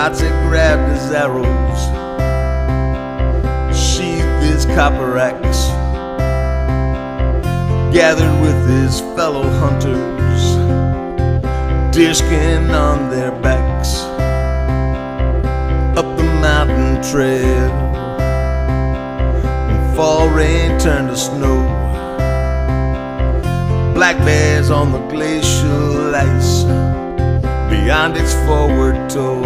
Ötzi grabbed his arrows, sheathed his copper axe, gathered with his fellow hunters, deerskin on their backs, up the mountain trail. When fall rain turned to snow, black bears on the glacial ice beyond its forward toe.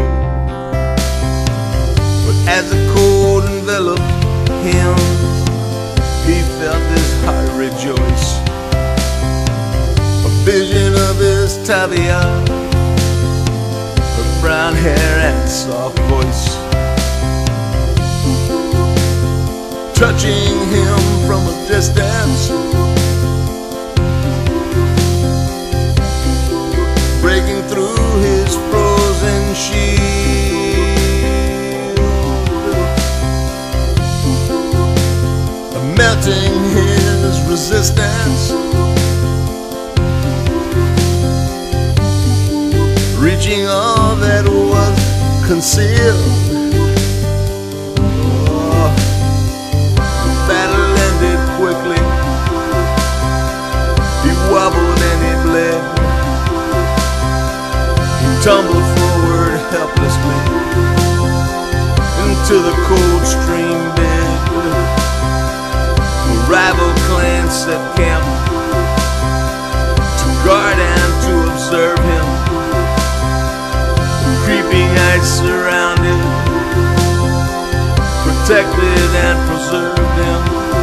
But as the cold enveloped him, he felt his heart rejoice. A vision of his Tavia, her brown hair and soft voice, touching him from a distance, breaking through his frozen shield, melting his resistance, reaching all that was concealed. Oh, the battle ended quickly. He wobbled and he bled. He tumbled forward helplessly into the cold stream bed. The rival clans set camp to guard and to observe him. The creeping ice surrounded, protected and preserved him.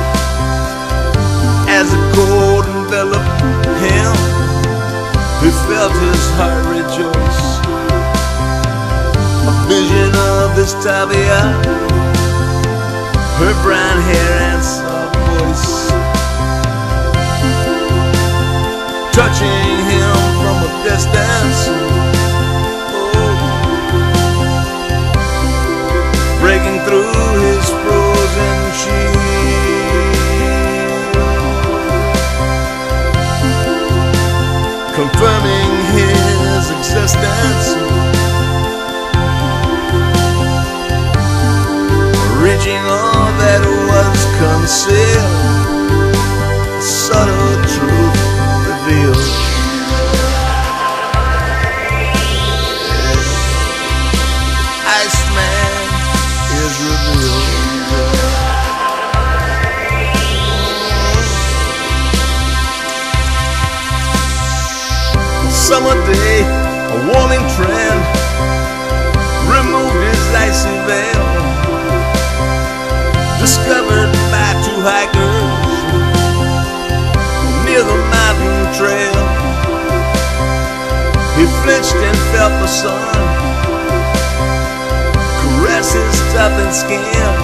As the cold enveloped him, he felt his heart rejoice. A vision of his Tavia, her brown hair and soft voice, touching him from a distance, breaking through his frozen shield, confirming his existence, reaching all that was concealed, subtle truth revealed. Iceman is revealed. Summer day, a warming trend removed his icy veil, discovered by two hikers near the mountain trail. He flinched and felt the sun caress his toughened skin,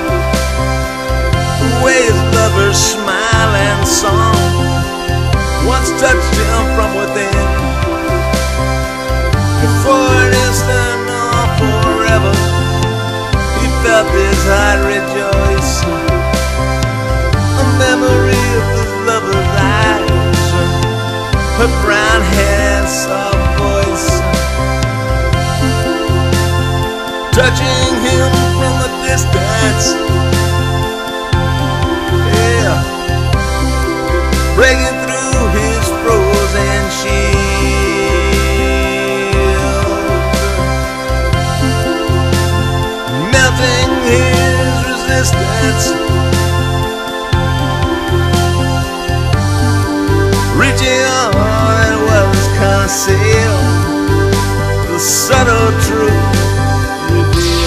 the way his lover's smile and song once touched him from within. And for an instant or forever, he felt his heart rejoice. A memory of his lover's eyes, her brown hair and soft voice, touching him from a distance, yeah, breaking through his frozen shield, melting his resistance, reaching all that was concealed, the subtle truth revealed.